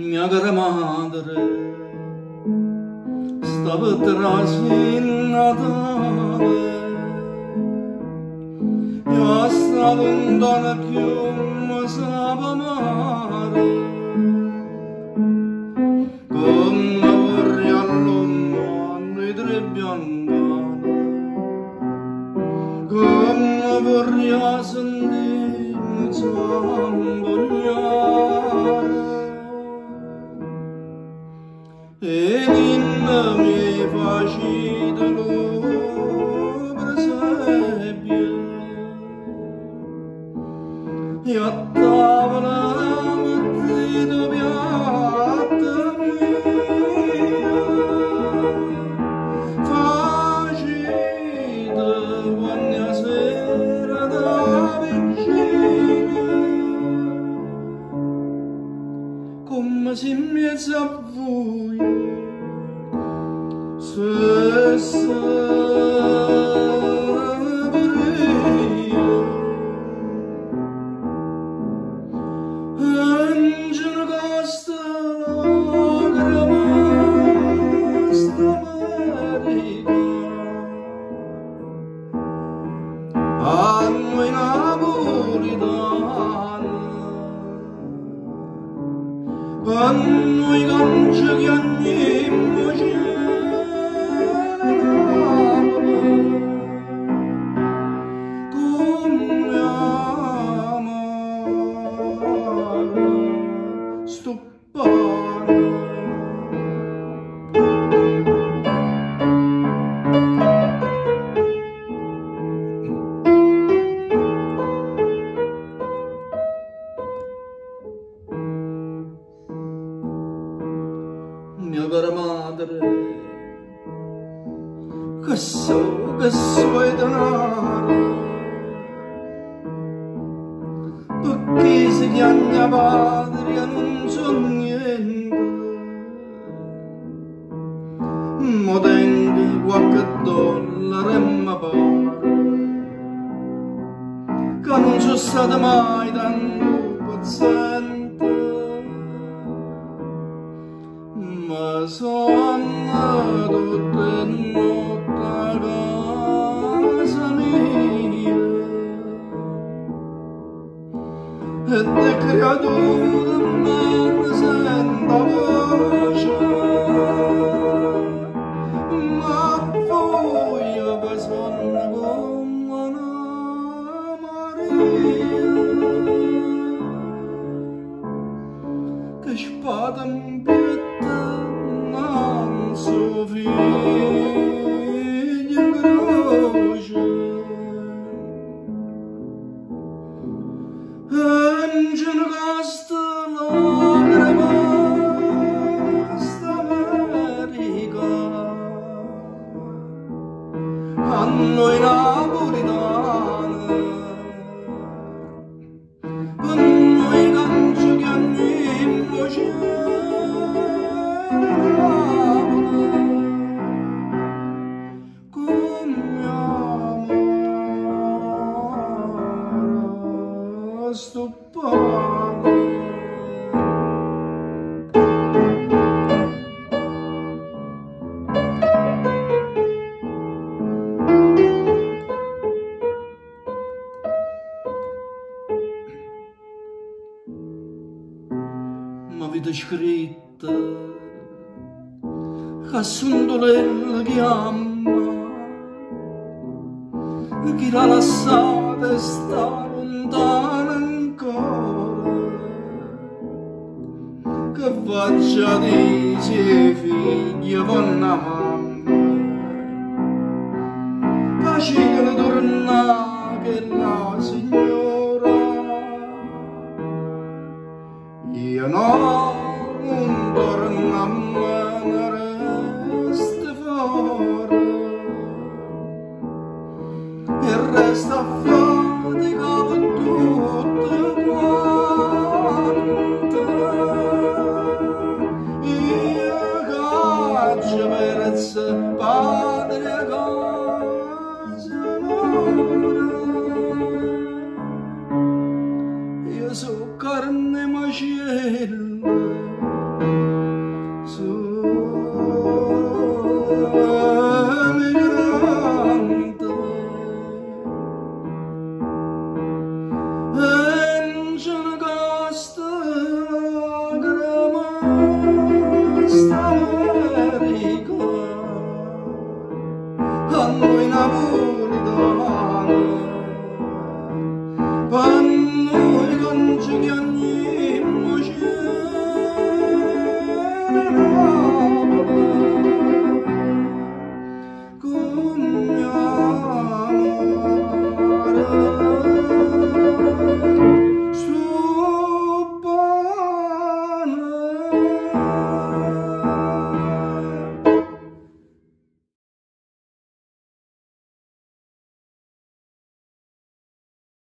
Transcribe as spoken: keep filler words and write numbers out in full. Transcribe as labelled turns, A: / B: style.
A: Mia cara madre stava trascinando Natale, io sta lontana più mi sapeva amare, come vorrei all'uomo a noi tre biancane, come vorrei sentirmi zambogliare. E ninna mi facita lo presepio, e a tavola mettete piatta mia, facita quando sera da vicina, come se in mezzo a voi stessa pure io, e non ce ne costa lacrime sta America, a noi napolitane, a noi canci che andiamo mia cara madre, che so, che so è denaro, perché si chiama patria non so niente, mo tengo qualche dollaro e mi pare, che non sono stato mai tanto paziente. Ma sono tutte notte a casa mia e le creature non sento voce, ma voglio che sono come una Maria, che spada in pietà non so figlio in croce, e non ce ne costa lacrime sta America, a noi napolitane, a noi canci che andiamo sto pane. M'avete scritta che sondolella chiama, chi l'ha lasciata e sta lontana ancora, che faccia dice figlia con la mamma, facile tornare che la signora, io no, non torno a me, ne resta fuori, e resta fatica per tutte quante, io caccio perezza padre casa amore, io so carne maciera